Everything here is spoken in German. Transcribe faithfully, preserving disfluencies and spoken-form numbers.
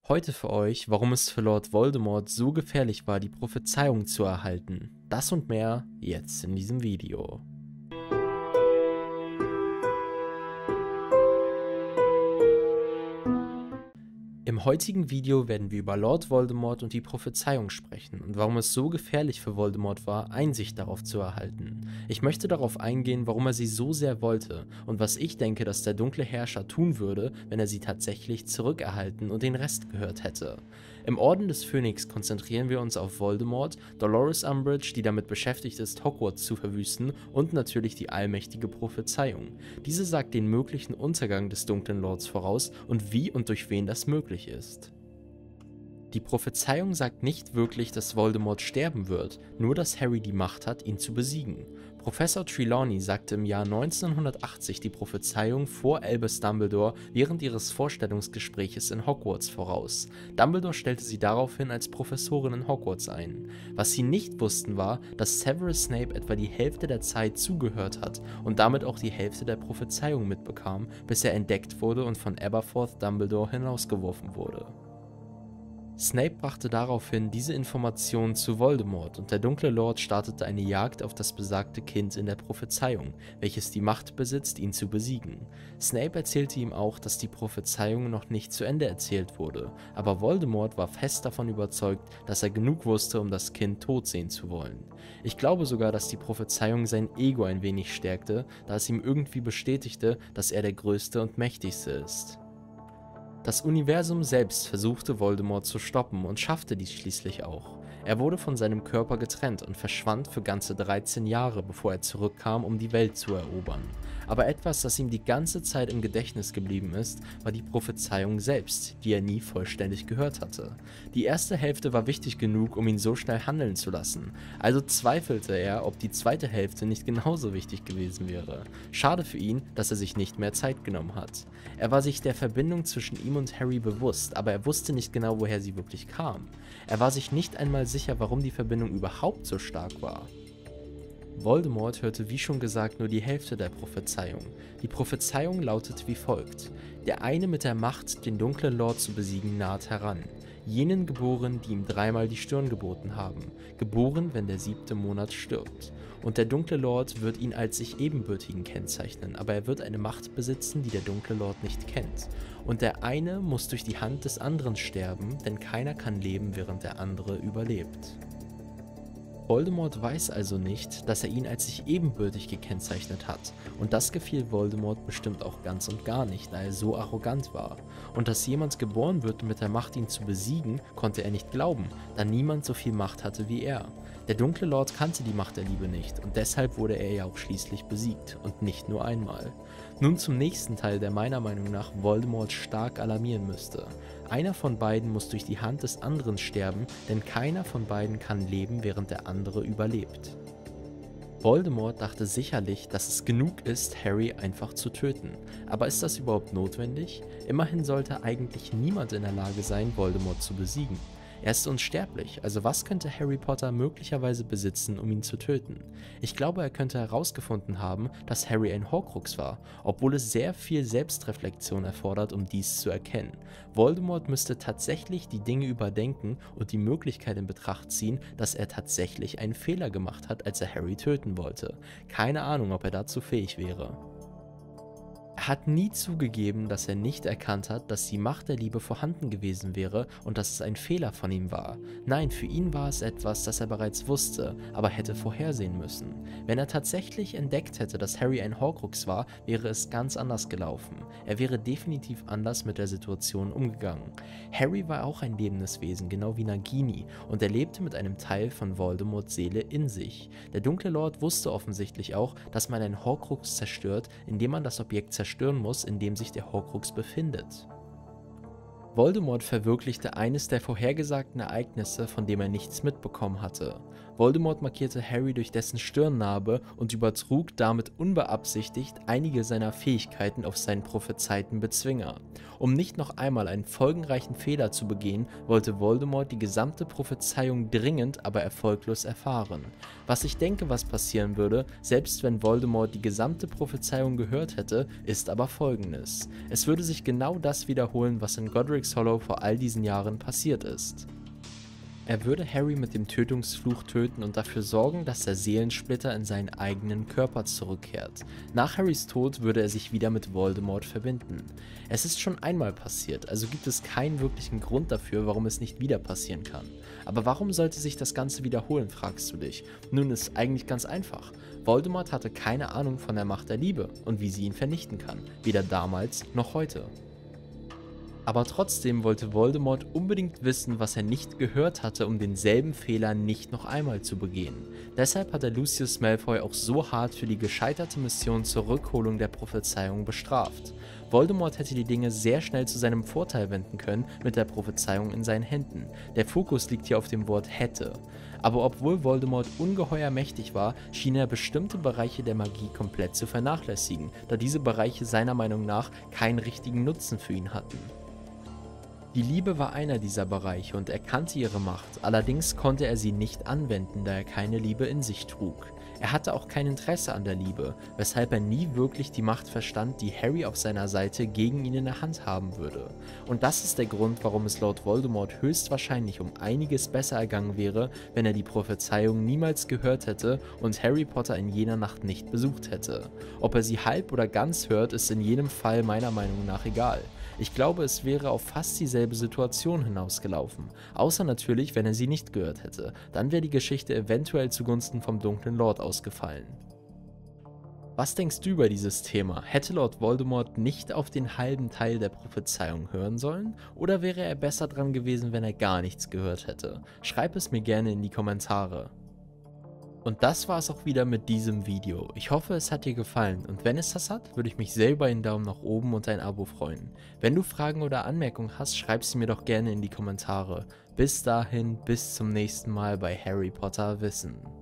Heute für euch, warum es für Lord Voldemort so gefährlich war, die Prophezeiung zu erhalten. Das und mehr jetzt in diesem Video. Im heutigen Video werden wir über Lord Voldemort und die Prophezeiung sprechen und warum es so gefährlich für Voldemort war, Einsicht darauf zu erhalten. Ich möchte darauf eingehen, warum er sie so sehr wollte und was ich denke, dass der dunkle Herrscher tun würde, wenn er sie tatsächlich zurückerhalten und den Rest gehört hätte. Im Orden des Phönix konzentrieren wir uns auf Voldemort, Dolores Umbridge, die damit beschäftigt ist, Hogwarts zu verwüsten, und natürlich die allmächtige Prophezeiung. Diese sagt den möglichen Untergang des dunklen Lords voraus und wie und durch wen das möglich ist. Die Prophezeiung sagt nicht wirklich, dass Voldemort sterben wird, nur dass Harry die Macht hat, ihn zu besiegen. Professor Trelawney sagte im Jahr neunzehnhundertachtzig die Prophezeiung vor Albus Dumbledore während ihres Vorstellungsgespräches in Hogwarts voraus. Dumbledore stellte sie daraufhin als Professorin in Hogwarts ein. Was sie nicht wussten war, dass Severus Snape etwa die Hälfte der Zeit zugehört hat und damit auch die Hälfte der Prophezeiung mitbekam, bis er entdeckt wurde und von Aberforth Dumbledore hinausgeworfen wurde. Snape brachte daraufhin diese Informationen zu Voldemort und der dunkle Lord startete eine Jagd auf das besagte Kind in der Prophezeiung, welches die Macht besitzt, ihn zu besiegen. Snape erzählte ihm auch, dass die Prophezeiung noch nicht zu Ende erzählt wurde, aber Voldemort war fest davon überzeugt, dass er genug wusste, um das Kind tot sehen zu wollen. Ich glaube sogar, dass die Prophezeiung sein Ego ein wenig stärkte, da es ihm irgendwie bestätigte, dass er der Größte und Mächtigste ist. Das Universum selbst versuchte Voldemort zu stoppen und schaffte dies schließlich auch. Er wurde von seinem Körper getrennt und verschwand für ganze dreizehn Jahre, bevor er zurückkam, um die Welt zu erobern. Aber etwas, das ihm die ganze Zeit im Gedächtnis geblieben ist, war die Prophezeiung selbst, die er nie vollständig gehört hatte. Die erste Hälfte war wichtig genug, um ihn so schnell handeln zu lassen, also zweifelte er, ob die zweite Hälfte nicht genauso wichtig gewesen wäre. Schade für ihn, dass er sich nicht mehr Zeit genommen hat. Er war sich der Verbindung zwischen ihm und Harry bewusst, aber er wusste nicht genau, woher sie wirklich kam. Er war sich nicht einmal sicher, warum die Verbindung überhaupt so stark war. Voldemort hörte wie schon gesagt nur die Hälfte der Prophezeiung. Die Prophezeiung lautet wie folgt: Der eine mit der Macht, den dunklen Lord zu besiegen, naht heran. Jenen geboren, die ihm dreimal die Stirn geboten haben, geboren, wenn der siebte Monat stirbt. Und der dunkle Lord wird ihn als sich Ebenbürtigen kennzeichnen, aber er wird eine Macht besitzen, die der dunkle Lord nicht kennt. Und der eine muss durch die Hand des anderen sterben, denn keiner kann leben, während der andere überlebt. Voldemort weiß also nicht, dass er ihn als sich ebenbürtig gekennzeichnet hat, und das gefiel Voldemort bestimmt auch ganz und gar nicht, da er so arrogant war. Und dass jemand geboren wird mit der Macht, ihn zu besiegen, konnte er nicht glauben, da niemand so viel Macht hatte wie er. Der dunkle Lord kannte die Macht der Liebe nicht, und deshalb wurde er ja auch schließlich besiegt, und nicht nur einmal. Nun zum nächsten Teil, der meiner Meinung nach Voldemort stark alarmieren müsste. Einer von beiden muss durch die Hand des anderen sterben, denn keiner von beiden kann leben, während der andere überlebt. Voldemort dachte sicherlich, dass es genug ist, Harry einfach zu töten. Aber ist das überhaupt notwendig? Immerhin sollte eigentlich niemand in der Lage sein, Voldemort zu besiegen. Er ist unsterblich, also was könnte Harry Potter möglicherweise besitzen, um ihn zu töten? Ich glaube, er könnte herausgefunden haben, dass Harry ein Horcrux war, obwohl es sehr viel Selbstreflexion erfordert, um dies zu erkennen. Voldemort müsste tatsächlich die Dinge überdenken und die Möglichkeit in Betracht ziehen, dass er tatsächlich einen Fehler gemacht hat, als er Harry töten wollte. Keine Ahnung, ob er dazu fähig wäre. Er hat nie zugegeben, dass er nicht erkannt hat, dass die Macht der Liebe vorhanden gewesen wäre und dass es ein Fehler von ihm war. Nein, für ihn war es etwas, das er bereits wusste, aber hätte vorhersehen müssen. Wenn er tatsächlich entdeckt hätte, dass Harry ein Horcrux war, wäre es ganz anders gelaufen. Er wäre definitiv anders mit der Situation umgegangen. Harry war auch ein lebendes Wesen, genau wie Nagini, und er lebte mit einem Teil von Voldemorts Seele in sich. Der dunkle Lord wusste offensichtlich auch, dass man ein Horcrux zerstört, indem man das Objekt zerstört zerstören muss, in dem sich der Horcrux befindet. Voldemort verwirklichte eines der vorhergesagten Ereignisse, von dem er nichts mitbekommen hatte. Voldemort markierte Harry durch dessen Stirnnarbe und übertrug damit unbeabsichtigt einige seiner Fähigkeiten auf seinen prophezeiten Bezwinger. Um nicht noch einmal einen folgenreichen Fehler zu begehen, wollte Voldemort die gesamte Prophezeiung dringend, aber erfolglos erfahren. Was ich denke, was passieren würde, selbst wenn Voldemort die gesamte Prophezeiung gehört hätte, ist aber folgendes: Es würde sich genau das wiederholen, was in Godric's Hollow vor all diesen Jahren passiert ist. Er würde Harry mit dem Tötungsfluch töten und dafür sorgen, dass der Seelensplitter in seinen eigenen Körper zurückkehrt. Nach Harrys Tod würde er sich wieder mit Voldemort verbinden. Es ist schon einmal passiert, also gibt es keinen wirklichen Grund dafür, warum es nicht wieder passieren kann. Aber warum sollte sich das Ganze wiederholen, fragst du dich? Nun, ist eigentlich ganz einfach. Voldemort hatte keine Ahnung von der Macht der Liebe und wie sie ihn vernichten kann, weder damals noch heute. Aber trotzdem wollte Voldemort unbedingt wissen, was er nicht gehört hatte, um denselben Fehler nicht noch einmal zu begehen. Deshalb hat er Lucius Malfoy auch so hart für die gescheiterte Mission zur Rückholung der Prophezeiung bestraft. Voldemort hätte die Dinge sehr schnell zu seinem Vorteil wenden können mit der Prophezeiung in seinen Händen. Der Fokus liegt hier auf dem Wort hätte. Aber obwohl Voldemort ungeheuer mächtig war, schien er bestimmte Bereiche der Magie komplett zu vernachlässigen, da diese Bereiche seiner Meinung nach keinen richtigen Nutzen für ihn hatten. Die Liebe war einer dieser Bereiche und er kannte ihre Macht, allerdings konnte er sie nicht anwenden, da er keine Liebe in sich trug. Er hatte auch kein Interesse an der Liebe, weshalb er nie wirklich die Macht verstand, die Harry auf seiner Seite gegen ihn in der Hand haben würde. Und das ist der Grund, warum es laut Voldemort höchstwahrscheinlich um einiges besser ergangen wäre, wenn er die Prophezeiung niemals gehört hätte und Harry Potter in jener Nacht nicht besucht hätte. Ob er sie halb oder ganz hört, ist in jedem Fall meiner Meinung nach egal. Ich glaube, es wäre auf fast dieselbe Situation hinausgelaufen, außer natürlich, wenn er sie nicht gehört hätte. Dann wäre die Geschichte eventuell zugunsten vom Dunklen Lord ausgefallen. Was denkst du über dieses Thema? Hätte Lord Voldemort nicht auf den halben Teil der Prophezeiung hören sollen? Oder wäre er besser dran gewesen, wenn er gar nichts gehört hätte? Schreib es mir gerne in die Kommentare. Und das war es auch wieder mit diesem Video. Ich hoffe, es hat dir gefallen und wenn es das hat, würde ich mich sehr über einen Daumen nach oben und ein Abo freuen. Wenn du Fragen oder Anmerkungen hast, schreib sie mir doch gerne in die Kommentare. Bis dahin, bis zum nächsten Mal bei Harry Potter Wissen.